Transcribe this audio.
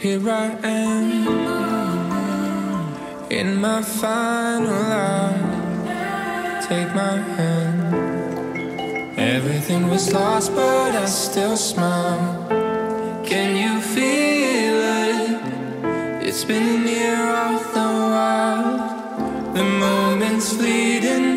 Here I am, in my final hour. Take my hand. Everything was lost, but I still smile. Can you feel it? It's been a year all the while. The moments fleeting